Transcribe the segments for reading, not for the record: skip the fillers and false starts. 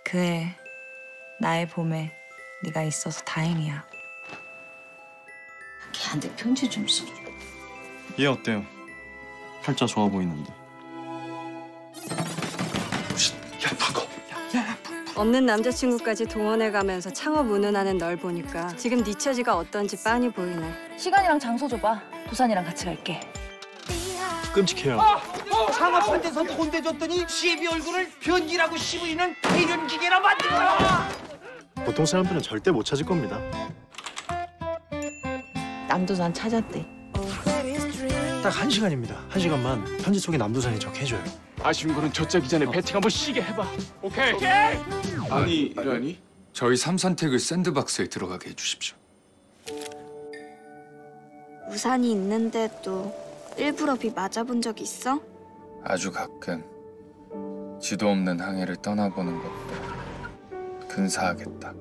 그해 나의 봄에 네가 있어서 다행이야. 걔한테 편지 좀 써. 얘 어때요? 팔자 좋아 보이는데. 야, 바꿔. 없는 남자친구까지 동원해가면서 창업 운운하는 널 보니까 지금 네 처지가 어떤지 빤히 보이네. 시간이랑 장소 줘봐. 도산이랑 같이 갈게. 끔찍해요. 창업한테서 돈 대줬더니 시애비 얼굴을 변기라고 씹으리는 배련 기계나 만들어라. 보통 사람들은 절대 못 찾을 겁니다. 남도산 찾았대. 딱 1시간입니다. 1시간만 편지 속에 남도산이 적해줘요. 아쉬운 거는 저짜기 전에 배팅 한번 쉬게 해봐. 오케이? 아니. 저희 삼선택을 샌드박스에 들어가게 해주십시오. 우산이 있는데도 일부러 비 맞아본 적 있어? 아주 가끔 지도 없는 항해를 떠나보는 것도 근사하겠다.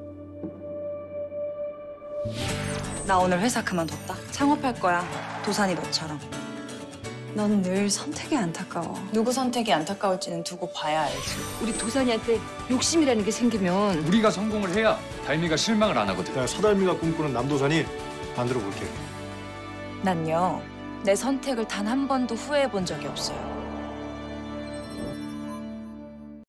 나 오늘 회사 그만뒀다. 창업할 거야. 도산이 너처럼. 넌 늘 선택이 안타까워. 누구 선택이 안타까울지는 두고 봐야 알지. 우리 도산이한테 욕심이라는 게 생기면 우리가 성공을 해야 달미가 실망을 안 하거든. 내가 서달미가 꿈꾸는 남도산이 만들어 볼게요. 난요, 내 선택을 단 한 번도 후회해 본 적이 없어요.